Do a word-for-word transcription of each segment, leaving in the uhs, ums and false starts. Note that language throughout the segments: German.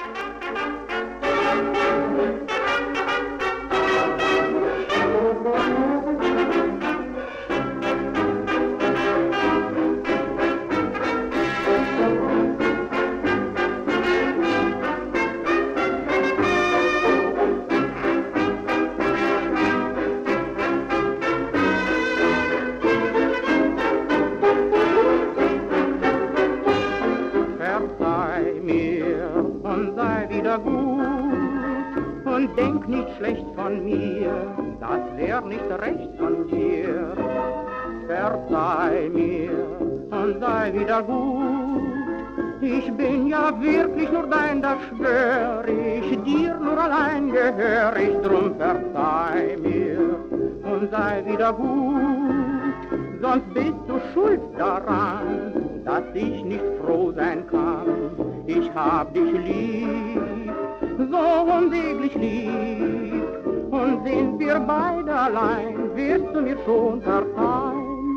Gut und denk nicht schlecht von mir, das wär nicht recht von dir. Verzeih mir und sei wieder gut, ich bin ja wirklich nur dein, das schwör ich, dir nur allein gehör ich, drum verzeih mir und sei wieder gut, sonst bist du schuld daran, dass ich nicht froh sein kann. Ich hab dich lieb, so unsäglich lieb, und sind wir beide allein, wirst du mir schon verzeihen.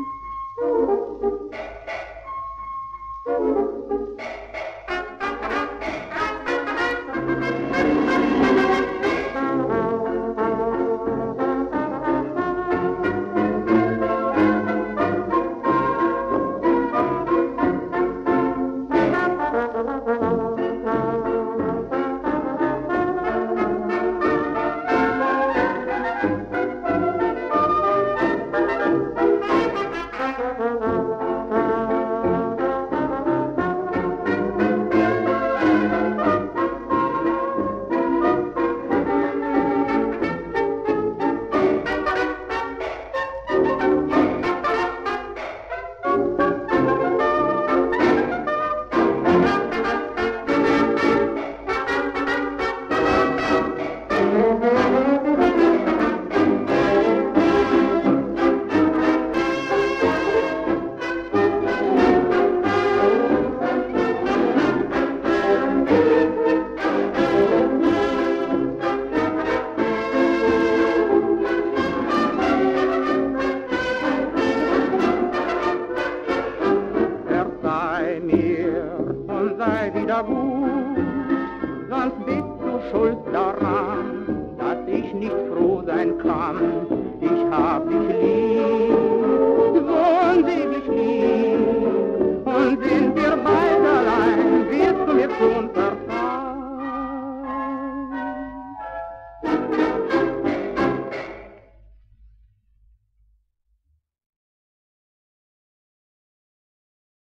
Sei wieder gut, sonst bist du schuld daran, dass ich nicht froh sein kann. Ich hab dich